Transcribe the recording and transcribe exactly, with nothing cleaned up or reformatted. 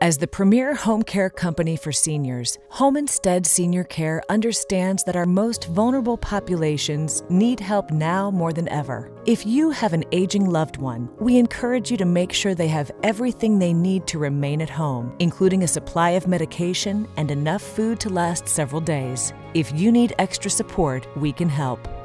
As the premier home care company for seniors, Home Instead Senior Care understands that our most vulnerable populations need help now more than ever. If you have an aging loved one, we encourage you to make sure they have everything they need to remain at home, including a supply of medication and enough food to last several days. If you need extra support, we can help.